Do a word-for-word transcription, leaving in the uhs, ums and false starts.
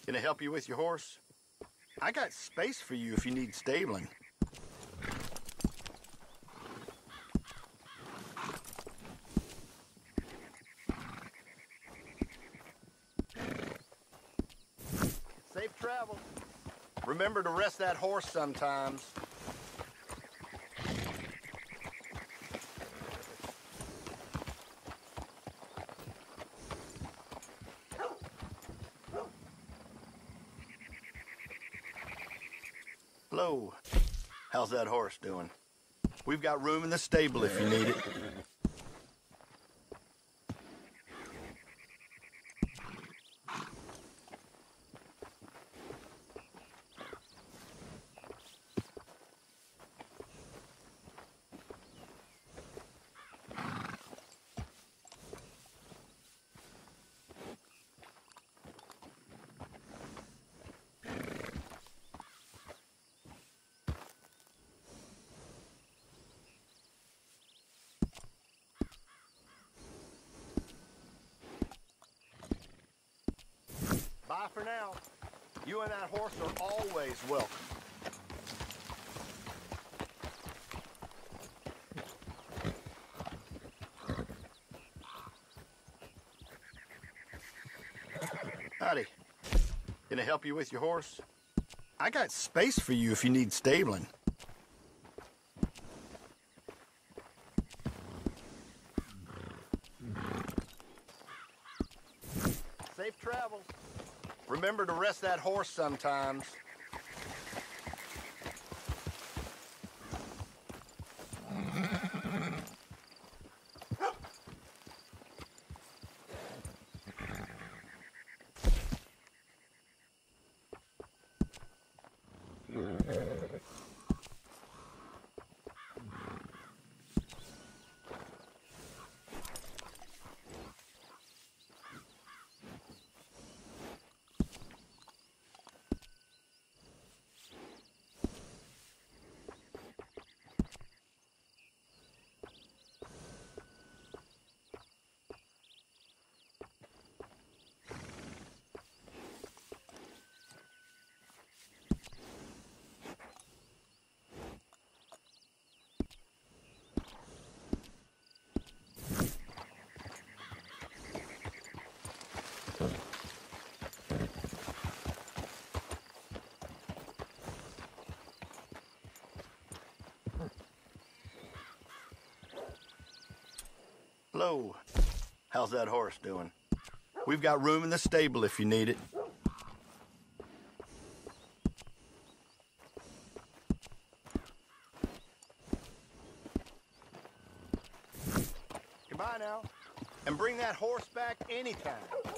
Can I help you with your horse? I got space for you if you need stabling. Safe travel. Remember to rest that horse sometimes. Hello. How's that horse doing? We've got room in the stable if you need it. Bye for now. You and that horse are always welcome. Howdy. Can I help you with your horse? I got space for you if you need stabling. Safe travels. Remember to rest that horse sometimes. Hello. How's that horse doing? We've got room in the stable if you need it. Goodbye now. And bring that horse back anytime.